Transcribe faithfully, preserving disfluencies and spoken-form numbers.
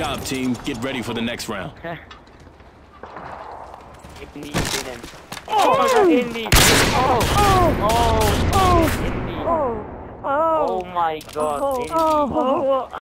job, team. Get ready for the next round. Indy didn't. Oh my god, Indy! Oh! Oh! Oh! Oh! Indy! Oh! Oh my god, Indy! Oh!